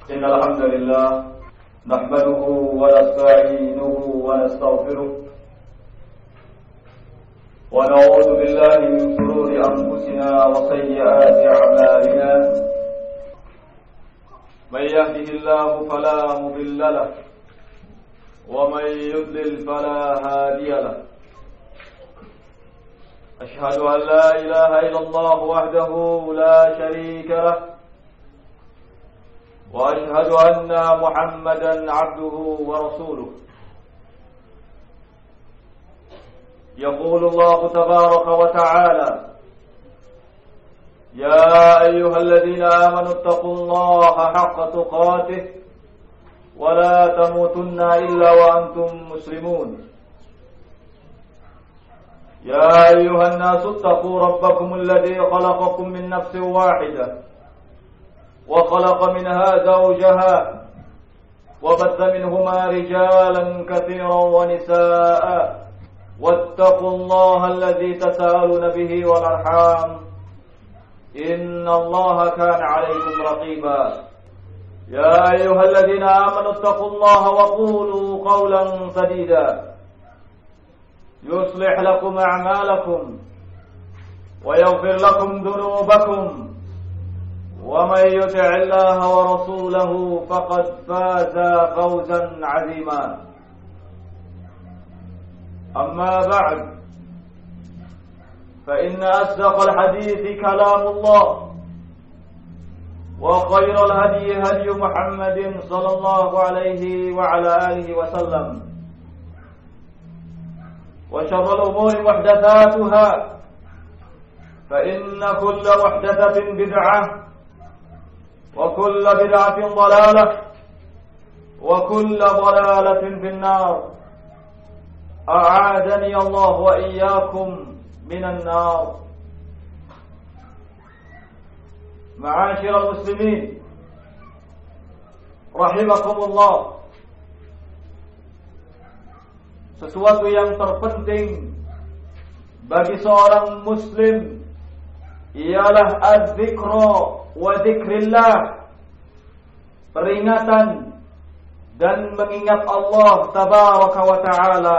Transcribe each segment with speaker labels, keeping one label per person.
Speaker 1: إن الحمد لله نحمده ونستعينه ونستغفره ونعوذ بالله من شرور أنفسنا وسيئات أعمالنا من يهده الله فلا مضل له ومن يضلل فلا هادي له أشهد أن لا إله إلا الله وحده لا شريك له وأشهد أن محمدا عبده ورسوله يقول الله تبارك وتعالى يا أيها الذين آمنوا اتقوا الله حق تقاته ولا تموتن إلا وأنتم مسلمون يا أيها الناس اتقوا ربكم الذي خلقكم من نفس واحدة وخلق منها زوجها وبث منهما رجالا كثيرا ونساء واتقوا الله الذي تساءلون به والأرحام إن الله كان عليكم رقيبا يا أيها الذين آمنوا اتقوا الله وقولوا قولا سديدا يصلح لكم أعمالكم ويغفر لكم ذنوبكم ومن يطع الله ورسوله فقد فاز فوزا عظيما أما بعد فإن أصدق الحديث كلام الله وخير الهدي هدي محمد صلى الله عليه وعلى آله وسلم وشر الأمور محدثاتها فإن كل محدثة بدعة وكل بدعة ضلالة وكل ضلالة في النار أعاذني الله وإياكم من النار. معاشر المسلمين rahimakumullah, sesuatu yang terpenting bagi seorang muslim ialah az-zikra wa dzikrillah, peringatan dan mengingat Allah tabaraka wa ta'ala.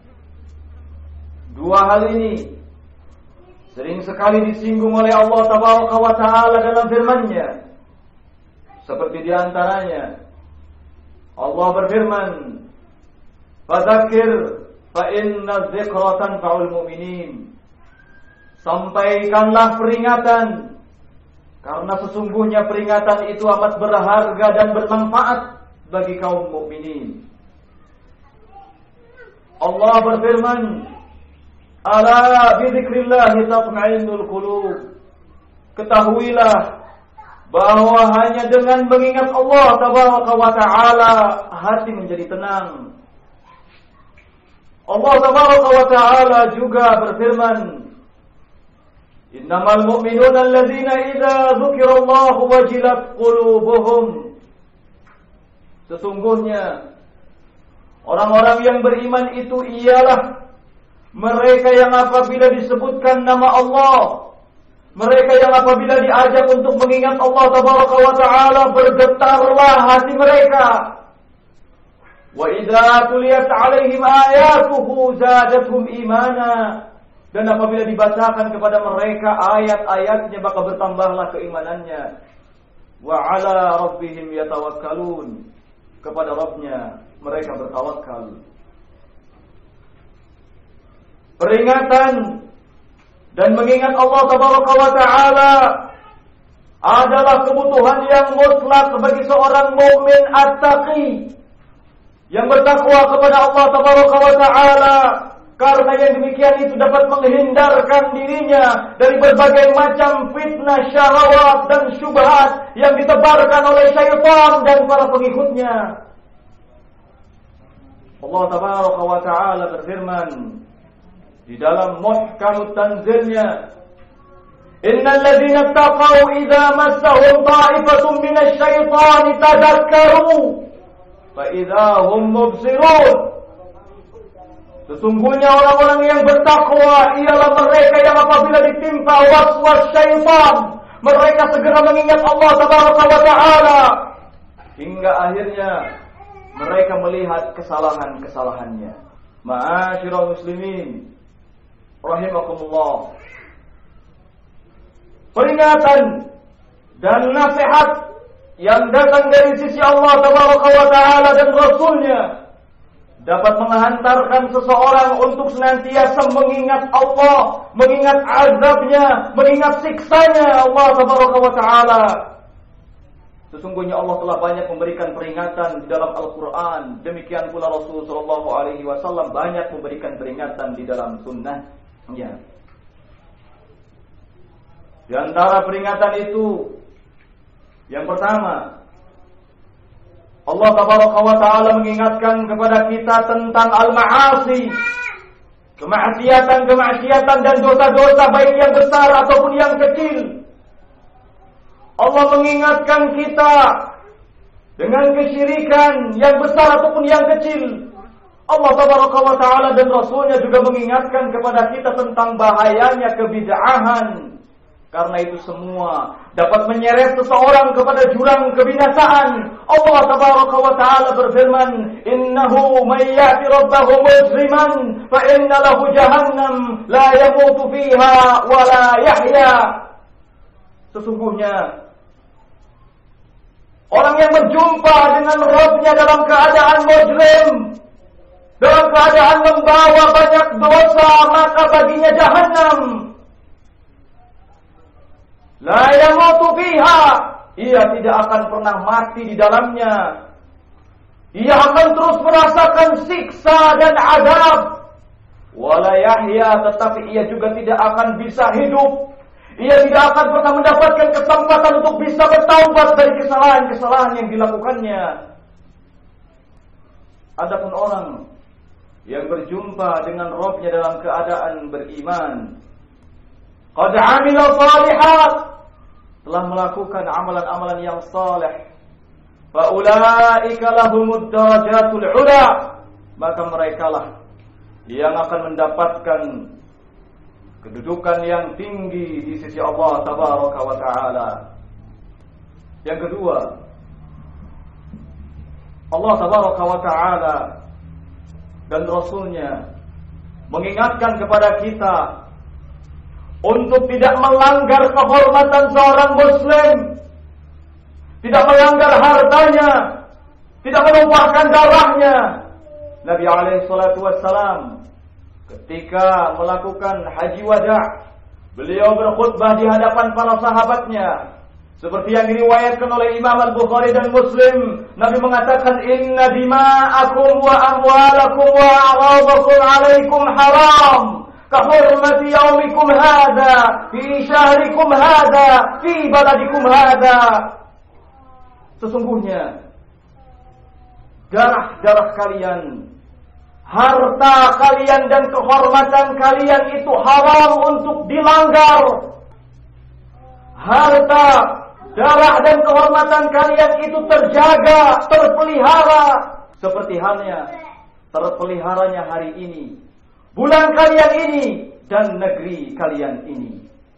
Speaker 1: Dua hal ini sering sekali disinggung oleh Allah tabaraka wa ta'ala dalam firman-Nya. Seperti di antaranya Allah berfirman, "Fadzakir fa inna dzikra tanfa'ul mu'minin." Sampaikanlah peringatan, karena sesungguhnya peringatan itu amat berharga dan bermanfaat bagi kaum mukminin. Allah berfirman, "Ala bi dzikrillah tatma'innul qulub." Ketahuilah bahwa hanya dengan mengingat Allah tabaraka wa ta'ala hati menjadi tenang. Allah tabaraka wa ta'ala juga berfirman, "Innamal mu'minuna alladzina idza dzukirallahu wajilat qulubuhum." Sesungguhnya orang-orang yang beriman itu ialah mereka yang apabila disebutkan nama Allah, mereka yang apabila diajak untuk mengingat Allah tabaraka wa ta'ala bergetarlah hati mereka. Wa idza tuliyat 'alaihim ayatuhu zadatuhum imana. Dan apabila dibacakan kepada mereka ayat-ayatnya maka bertambahlah keimanannya. Wa 'ala rabbihim yatawakkalun. Kepada Rabbnya mereka bertawakal. Peringatan dan mengingat Allah tabaraka wa ta'ala adalah kebutuhan yang mutlak bagi seorang mukmin at-taqi yang bertakwa kepada Allah tabaraka wa ta'ala, karena yang demikian itu dapat menghindarkan dirinya dari berbagai macam fitnah, syahwat dan syubhat yang ditebarkan oleh syaitan dan para pengikutnya. Allah tabaraka wa ta'ala berfirman di dalam muhkamut tanzilnya, "Innal ladzina taqaw idza massahum ta'ifatun minasy syaitani tadakkaru fa idza hum mubsirun." Sesungguhnya orang-orang yang bertakwa ialah mereka yang apabila ditimpa waswas syaitan, mereka segera mengingat Allah tabaraka wa ta'ala. hingga akhirnya mereka melihat kesalahan-kesalahannya. Ma'asyiral muslimin rahimakumullah, peringatan dan nasihat yang datang dari sisi Allah Tabaraka wa Ta'ala dan Rasulnya dapat menghantarkan seseorang untuk senantiasa mengingat Allah, mengingat azabnya, mengingat siksanya Allah Tabaraka wa Ta'ala. Sesungguhnya Allah telah banyak memberikan peringatan di dalam Al-Quran. Demikian pula Rasul Sallallahu Alaihi Wasallam banyak memberikan peringatan di dalam sunnahnya. Di antara peringatan itu, yang pertama, Allah Tabaraka wa Ta'ala mengingatkan kepada kita tentang al-ma'asi, kemaksiatan dan dosa-dosa baik yang besar ataupun yang kecil. Allah mengingatkan kita dengan kesyirikan yang besar ataupun yang kecil. Allah Tabaraka wa Ta'ala dan Rasulnya juga mengingatkan kepada kita tentang bahayanya kebid'ahan. Karena itu semua dapat menyeret seseorang kepada jurang kebinasaan. Allah Tabaraka wa Ta'ala berfirman, "Innahu may ya'ti rabbahu mujriman fa inna lahu jahannam la yamutu fiha wa la yahya." Sesungguhnya orang yang berjumpa dengan Rabb-Nya dalam keadaan mujrim, dalam keadaan membawa banyak dosa, maka baginya jahannam. La yamutu fiha, ia tidak akan pernah mati di dalamnya. Ia akan terus merasakan siksa dan azab. Wala yahya, tetapi ia juga tidak akan bisa hidup. Ia tidak akan pernah mendapatkan kesempatan untuk bisa bertaubat dari kesalahan-kesalahan yang dilakukannya. Adapun orang yang berjumpa dengan Rabb-Nya dalam keadaan beriman, qad amila shalihat, telah melakukan amalan-amalan yang saleh, fa ulaika lahumud darajatul ula, maka merekalah yang akan mendapatkan kedudukan yang tinggi di sisi Allah Tabaraka wa Ta'ala. Yang kedua, Allah Tabaraka wa Ta'ala dan Rasulnya mengingatkan kepada kita untuk tidak melanggar kehormatan seorang Muslim, tidak melanggar hartanya, tidak menumpahkan darahnya. Nabi alaihi salatu wassalam ketika melakukan haji wada', beliau berkhutbah di hadapan para sahabatnya. Seperti yang diriwayatkan oleh Imam Al-Bukhari dan Muslim, Nabi mengatakan, "Inna dima'akum wa amwalakum wa a'radakum 'alaikum haram, ka hurmati yaumikum hadha, fi syahrikum hadha, fi baladikum hadha." Sesungguhnya darah-darah kalian, harta kalian dan kehormatan kalian itu haram untuk dilanggar. Harta, darah dan kehormatan kalian itu terjaga, terpelihara, seperti halnya terpeliharanya hari ini, bulan kalian ini, dan negeri kalian ini.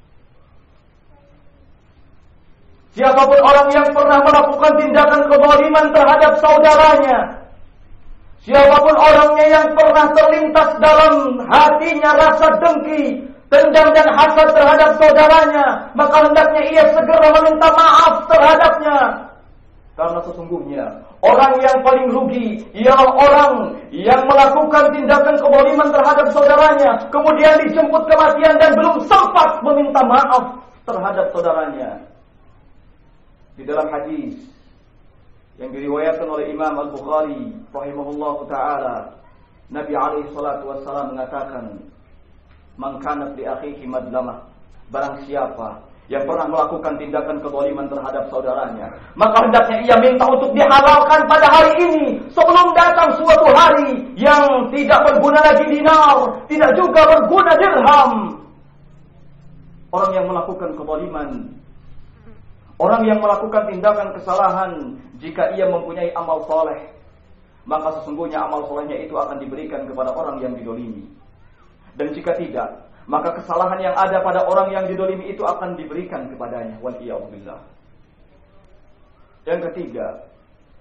Speaker 1: Siapapun orang yang pernah melakukan tindakan kezaliman terhadap saudaranya, siapapun orangnya yang pernah terlintas dalam hatinya rasa dengki, dendam dan hasad terhadap saudaranya, maka hendaknya ia segera meminta maaf terhadapnya. Karena sesungguhnya orang yang paling rugi ialah orang yang melakukan tindakan kezaliman terhadap saudaranya, kemudian dijemput kematian dan belum sempat meminta maaf terhadap saudaranya. Di dalam hadis yang diriwayatkan oleh Imam Al-Bukhari rahimahullahu ta'ala, Nabi alaihi salatu wassalam mengatakan, "Man kanat li akhihi madlamah," barang siapa yang pernah melakukan tindakan kezaliman terhadap saudaranya, maka hendaknya ia minta untuk dihalalkan pada hari ini, sebelum datang suatu hari yang tidak berguna lagi dinar, tidak juga berguna dirham. Orang yang melakukan kezaliman, orang yang melakukan tindakan kesalahan, jika ia mempunyai amal soleh, maka sesungguhnya amal solehnya itu akan diberikan kepada orang yang didolimi. Dan jika tidak, maka kesalahan yang ada pada orang yang didolimi itu akan diberikan kepadanya. Wal'iyadzubillah. Yang ketiga,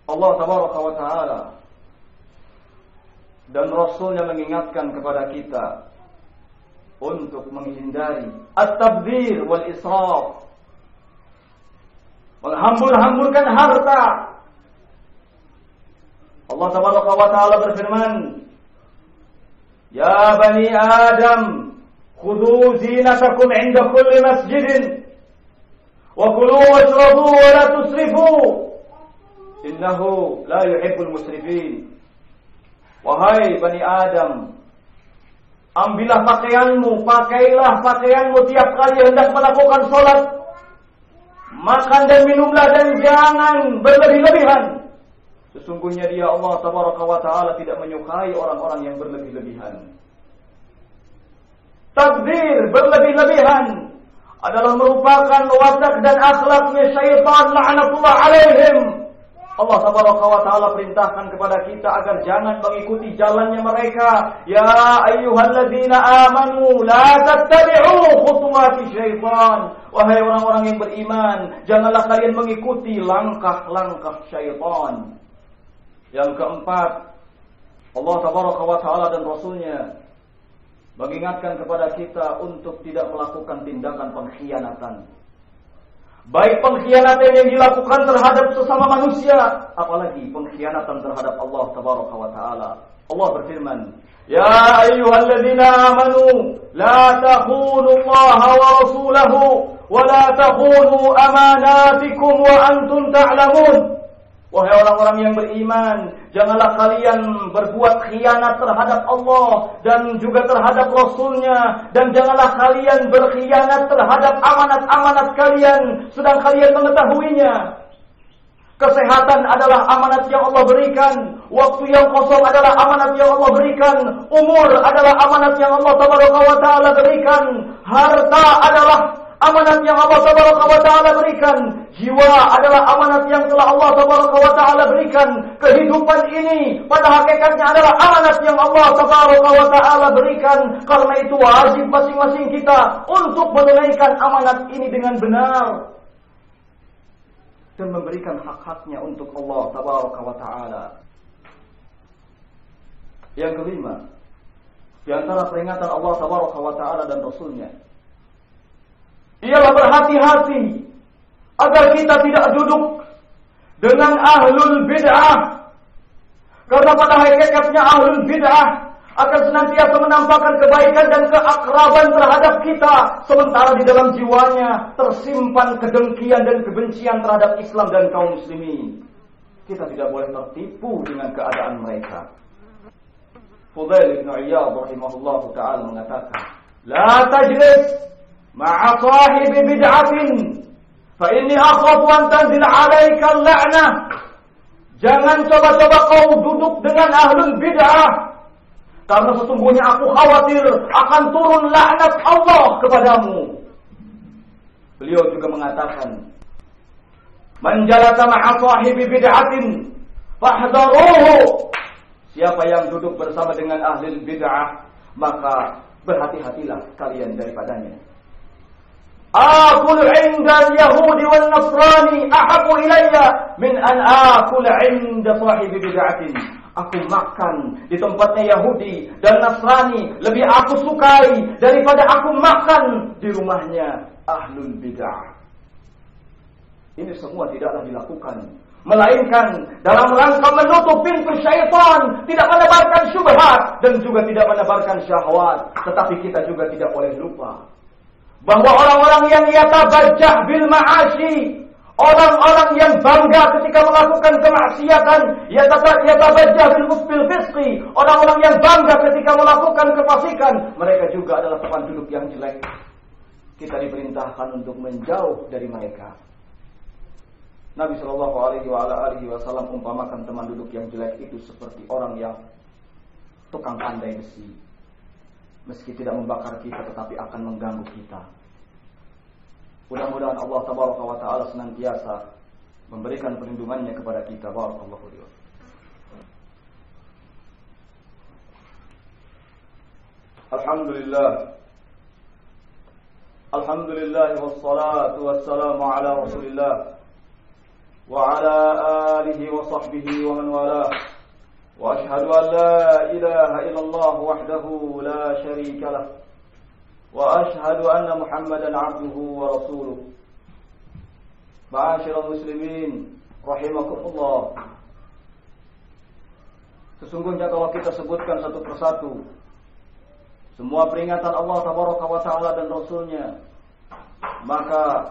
Speaker 1: Allah tabaraka wa ta'ala dan Rasulnya mengingatkan kepada kita untuk menghindari at-tabdzir wal israf, menghambur-hamburkan harta. Allah tabaraka wa ta'ala berfirman, Ya bani Adam, khudhu zinatakum 'inda kulli masjidin wa kulu washrabu wa la tusrifu innahu la yuhibbul musrifin. Wahai Bani Adam, ambillah pakaianmu, pakailah pakaianmu tiap kali hendak melakukan sholat. Makan dan minumlah dan jangan berlebih-lebihan. Sesungguhnya dia Allah tabaraka wa ta'ala tidak menyukai orang-orang yang berlebih-lebihan. Tabdzir, berlebih-lebihan, adalah merupakan watak dan akhlaknya syaitan la'natullah alaihim. Allah tabaraka wa ta'ala perintahkan kepada kita agar jangan mengikuti jalannya mereka. Ya ayyuhalladzina amanu la tattabi'u khutuwati syaitan. Wahai orang-orang yang beriman, janganlah kalian mengikuti langkah-langkah syaitan. Yang keempat, Allah tabaraka wa ta'ala dan Rasulnya mengingatkan kepada kita untuk tidak melakukan tindakan pengkhianatan. Baik pengkhianatan yang dilakukan terhadap sesama manusia, apalagi pengkhianatan terhadap Allah tabaraka wa ta'ala. Allah berfirman, Ya ayyuhalladzina amanu la takhunu Allah wa rasulahu wa la takhunu amanatikum wa antum ta'lamun. Wahai orang-orang yang beriman, janganlah kalian berbuat khianat terhadap Allah dan juga terhadap Rasulnya, dan janganlah kalian berkhianat terhadap amanat-amanat kalian sedang kalian mengetahuinya. Kesehatan adalah amanat yang Allah berikan, waktu yang kosong adalah amanat yang Allah berikan, umur adalah amanat yang Allah tabaraka wa ta'ala berikan, harta adalah amanat yang Allah tabaraka wa ta'ala berikan, jiwa adalah amanat yang telah Allah tabaraka wa ta'ala berikan. Kehidupan ini pada hakikatnya adalah amanat yang Allah tabaraka wa ta'ala berikan. Karena itu wajib masing-masing kita untuk menunaikan amanat ini dengan benar dan memberikan hak-haknya untuk Allah tabaraka wa ta'ala. Yang kelima, di antara peringatan Allah tabaraka wa ta'ala dan Rasulnya ialah berhati-hati agar kita tidak duduk dengan ahlul bid'ah. Karena pada hakikatnya ahlul bid'ah akan senantiasa menampakkan kebaikan dan keakraban terhadap kita, sementara di dalam jiwanya tersimpan kedengkian dan kebencian terhadap Islam dan kaum muslimin. Kita tidak boleh tertipu dengan keadaan mereka. Fudail bin Iyad rahimahullahu ta'ala mengatakan, La tajlis ma'a sahibi bid'atin fa inni akhafu an tanzil 'alaika al-la'nah. Jangan coba-coba kau duduk dengan ahlul bid'ah, karena sesungguhnya aku khawatir akan turun laknat Allah kepadamu. Beliau juga mengatakan, Man jalasa ma'a sahibi bid'atin fahdharuhu. Siapa yang duduk bersama dengan ahlul bid'ah, maka berhati-hatilah kalian daripadanya. Akul 'inda al-yahudi wal nasrani ahabbu ilayya min an akul 'inda sahibi bid'atin. Aku makan di tempatnya Yahudi dan Nasrani lebih aku sukai daripada aku makan di rumahnya ahlul bid'ah. Ini semua tidaklah dilakukan melainkan dalam rangka menutup pintu syaitan, tidak menebarkan syubhat dan juga tidak menebarkan syahwat. Tetapi kita juga tidak boleh lupa bahwa orang-orang yang yatabajjah bil ma'asi, orang-orang yang bangga ketika melakukan kemaksiatan, yatabajjah bil fisqi, orang-orang yang bangga ketika melakukan kefasikan, mereka juga adalah teman duduk yang jelek. Kita diperintahkan untuk menjauh dari mereka. Nabi sallallahu alaihi wasallam umpamakan teman duduk yang jelek itu seperti orang yang tukang pandai besi. Meski tidak membakar kita, tetapi akan mengganggu kita. Mudah-mudahan Allah tabaraka wa ta'ala senantiasa memberikan perlindungannya kepada kita. Barakallahu fiikum. Alhamdulillah. Alhamdulillah wassalatu wassalamu ala Rasulillah wa ala آله وصحبه ومن والاه وأشهد أن لا إله إلا الله وحده لا شريك له وأشهد أن محمدا عبده ورسوله Ma'asyiral muslimin rahimakumullah. Sesungguhnya kalau kita sebutkan satu persatu semua peringatan Allah tabaraka wa taala dan Rasulnya, maka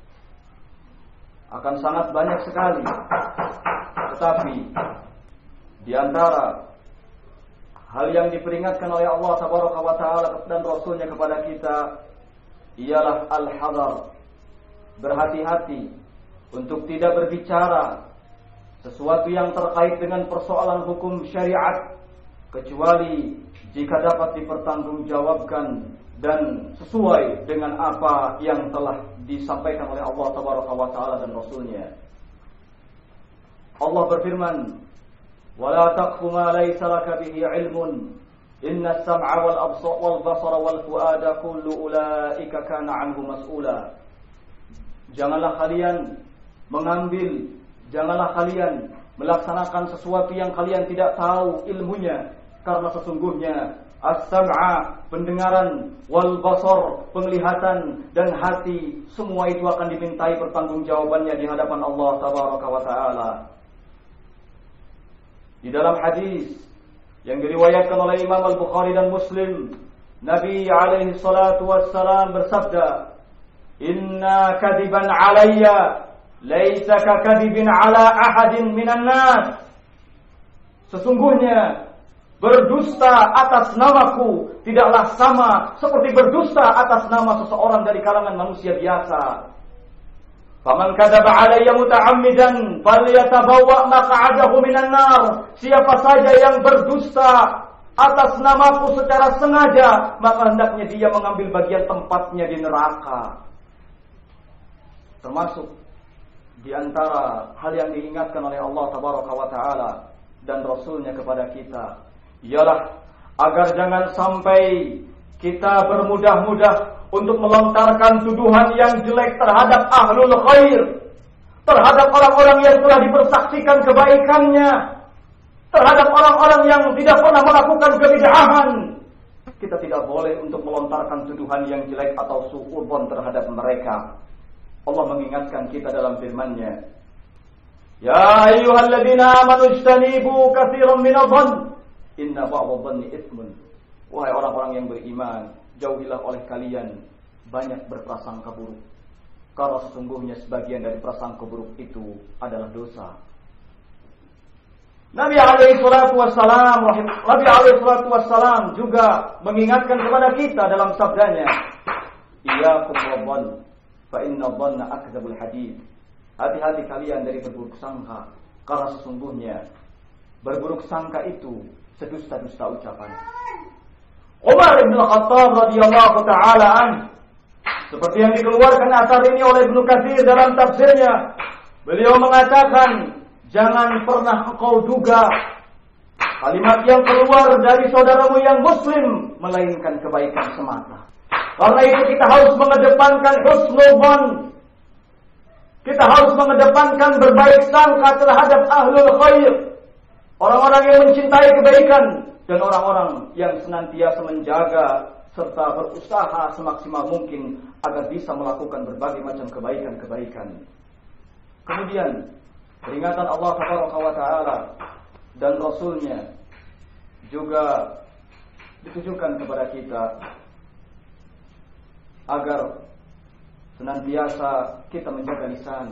Speaker 1: akan sangat banyak sekali. Tetapi di antara hal yang diperingatkan oleh Allah tabaraka wa taala dan Rasulnya kepada kita ialah al-hadar, berhati-hati untuk tidak berbicara sesuatu yang terkait dengan persoalan hukum syariat kecuali jika dapat dipertanggungjawabkan dan sesuai dengan apa yang telah disampaikan oleh Allah tabaraka wa taala dan Rasulnya. Allah berfirman, "Wala taqfu ma laysa laka bihi 'ilmun, inna as-sam'a wal absara wal basara wal fu'ada kullu ulaika kana 'anhu mas'ula." Janganlah kalian janganlah kalian melaksanakan sesuatu yang kalian tidak tahu ilmunya, karena sesungguhnya as-sam'a, pendengaran, wal basar, penglihatan, dan hati, semua itu akan dimintai pertanggungjawabannya di hadapan Allah tabaraka wa taala. Di dalam hadis yang diriwayatkan oleh Imam Al-Bukhari dan Muslim, Nabi alaihi salatu wassalam bersabda, "Inna kadiban alayya laisa ka kadibin ala ahadin minan nas." Sesungguhnya berdusta atas namaku tidaklah sama seperti berdusta atas nama seseorang dari kalangan manusia biasa. Faman kadzaba alayya muta'ammidan falyatabawwa maq'adahu minan nar. Siapa saja yang berdusta atas namaku secara sengaja, maka hendaknya dia mengambil bagian tempatnya di neraka. Termasuk di antara hal yang diingatkan oleh Allah tabaraka wa taala dan Rasulnya kepada kita ialah agar jangan sampai kita bermudah-mudah untuk melontarkan tuduhan yang jelek terhadap ahlul khair, terhadap orang-orang yang telah dipersaksikan kebaikannya, terhadap orang-orang yang tidak pernah melakukan kebid'ahan. Kita tidak boleh untuk melontarkan tuduhan yang jelek atau suudzon terhadap mereka. Allah mengingatkan kita dalam firman-Nya, "Ya ayyuhalladzina amanu ijtanibu katsiran minadh-dhann, inna ba'dadh-dhanni itsmun." Wahai orang-orang yang beriman, jauhilah oleh kalian banyak berprasangka buruk, karena sesungguhnya sebagian dari prasangka buruk itu adalah dosa. Nabi alaihi salatu wassalam juga mengingatkan kepada kita dalam sabdanya, "Iyyakum wadh-dhann, fa inna dhanna akdzabul hadits." Hati-hati kalian dari berburuk sangka, karena sesungguhnya berburuk sangka itu sedusta-dusta ucapan. Umar bin Khattab radhiyallahu taala an, seperti yang dikeluarkan asar ini oleh Ibnu Katsir dalam tafsirnya, beliau mengatakan, "Jangan pernah engkau duga kalimat yang keluar dari saudaramu yang muslim melainkan kebaikan semata." Karena itu kita harus mengedepankan husnudzon. Kita harus mengedepankan berbaik sangka terhadap ahlul khair, orang-orang yang mencintai kebaikan dan orang-orang yang senantiasa menjaga serta berusaha semaksimal mungkin agar bisa melakukan berbagai macam kebaikan-kebaikan. Kemudian peringatan Allah tabaraka wa taala dan Rasulnya juga ditujukan kepada kita agar senantiasa kita menjaga lisan.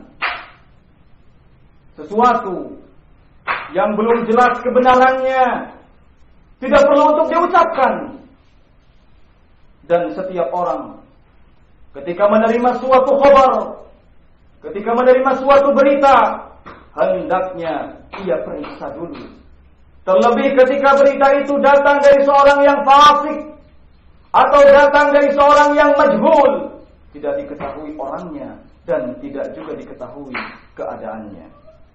Speaker 1: Sesuatu yang belum jelas kebenarannya tidak perlu untuk diucapkan. Dan setiap orang ketika menerima suatu khabar, ketika menerima suatu berita, hendaknya ia periksa dulu. Terlebih ketika berita itu datang dari seorang yang fasik atau datang dari seorang yang majhul, tidak diketahui orangnya dan tidak juga diketahui keadaannya.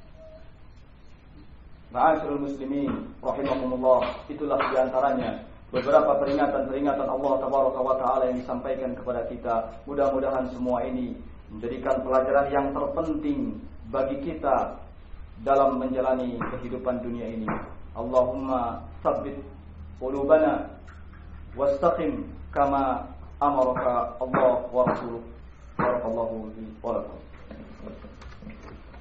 Speaker 1: Ma'asyiral muslimin rahimakumullah, itulah diantaranya beberapa peringatan-peringatan Allah tabaraka wa taala yang disampaikan kepada kita. Mudah-mudahan semua ini menjadikan pelajaran yang terpenting bagi kita dalam menjalani kehidupan dunia ini. Allahumma tsabbit qulubana wastaqim kama amaraka Allah wa rasuluh. Barakallahu fi wa lakum.